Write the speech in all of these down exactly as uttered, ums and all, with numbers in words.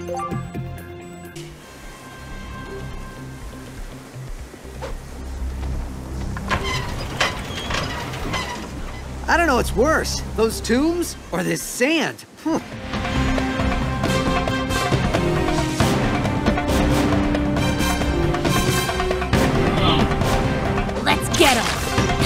I don't know what's worse, those tombs or this sand. Huh. Let's get him!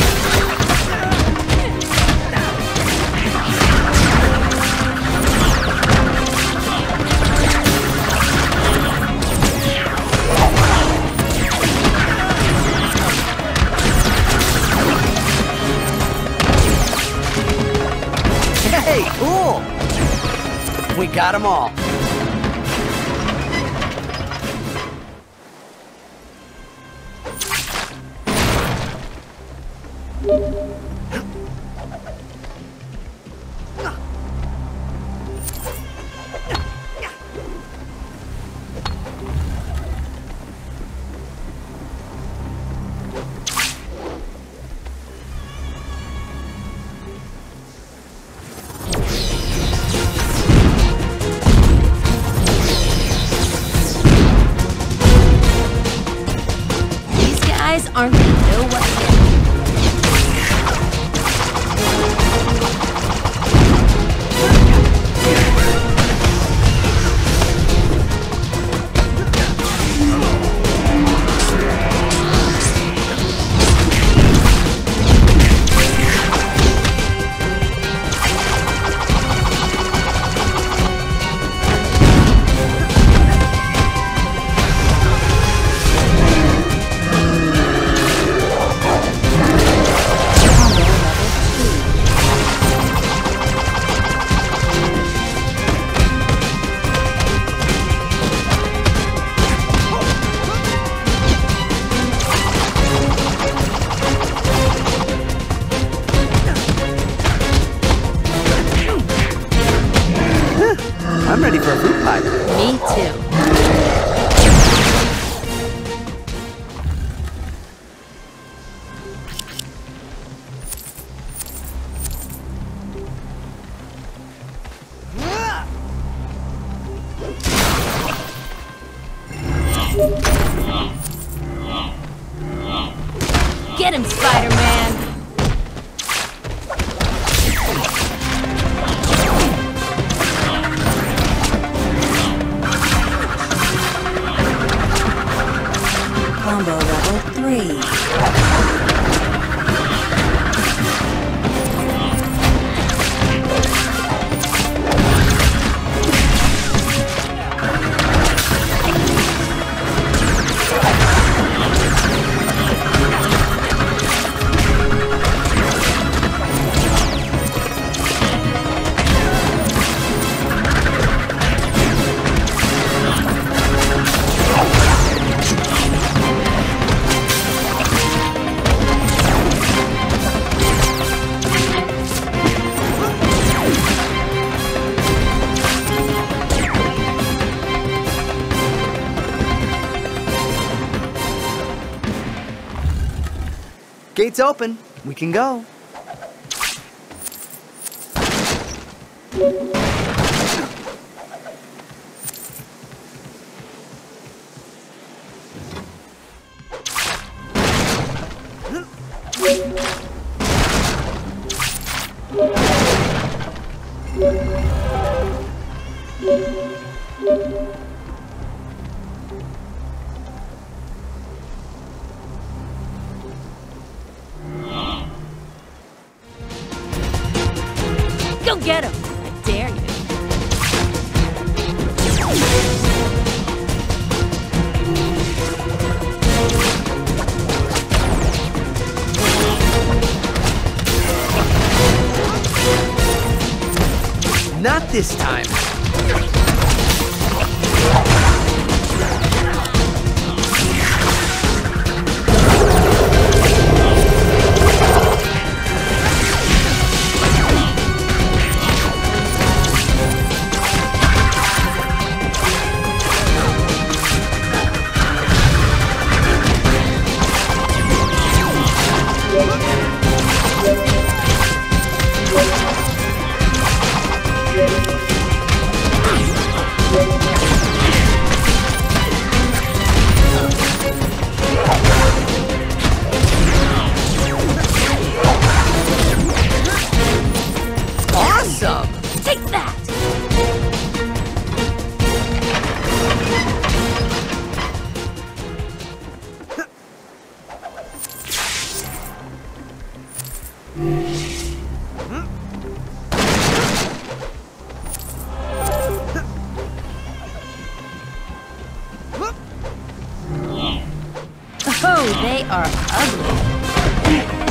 Hey, cool! We got them all. Aren't gonna know what hit. I'm ready for a fruit pie. Me too. Get him, Spider-Man! Combo level three. Gates open. We can go. Go get him! I dare you. Not this time. They are ugly.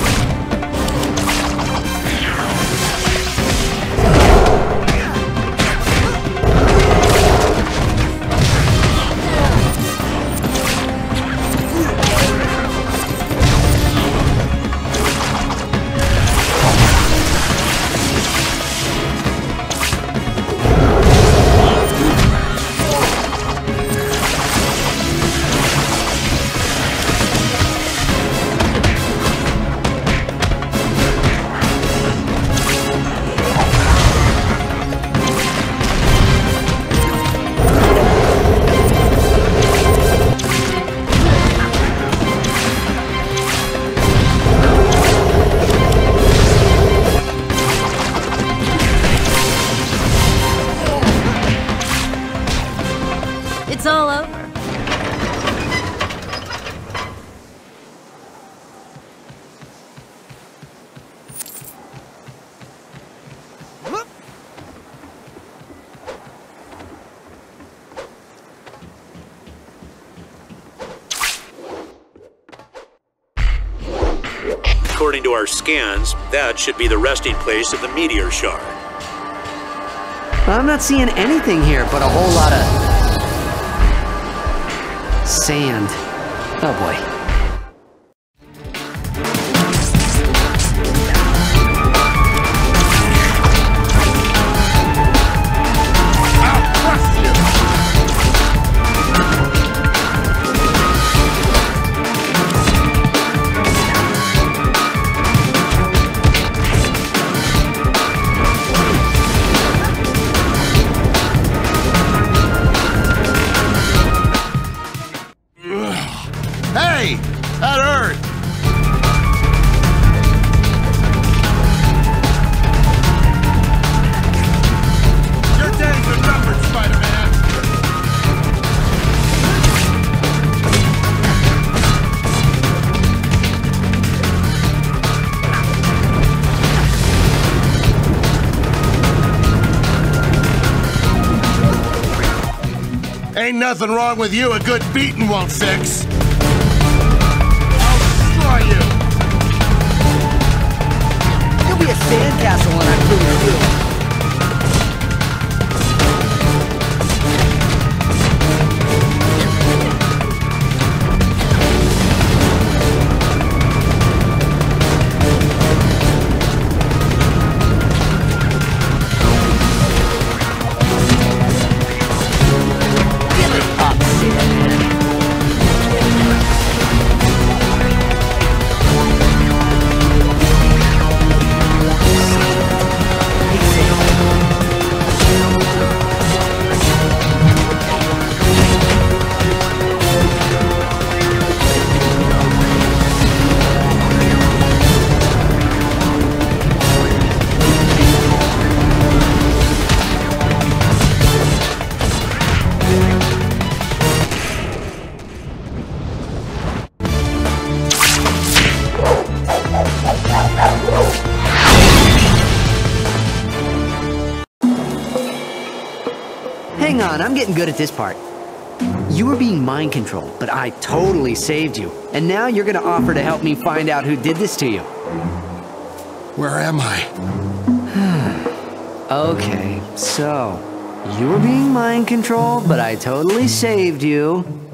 It's all over. According to our scans, that should be the resting place of the meteor shard. I'm not seeing anything here but a whole lot of sand. Oh boy. Hey! That hurt! Your days are numbered, Spider-Man! Ain't nothing wrong with you, a good beating won't fix. You. You'll be a sandcastle when I'm through with you. Give it up, Sandman. Hang on, I'm getting good at this part. You were being mind controlled, but I totally saved you. And now you're gonna offer to help me find out who did this to you. Where am I? Okay, so you were being mind controlled, but I totally saved you.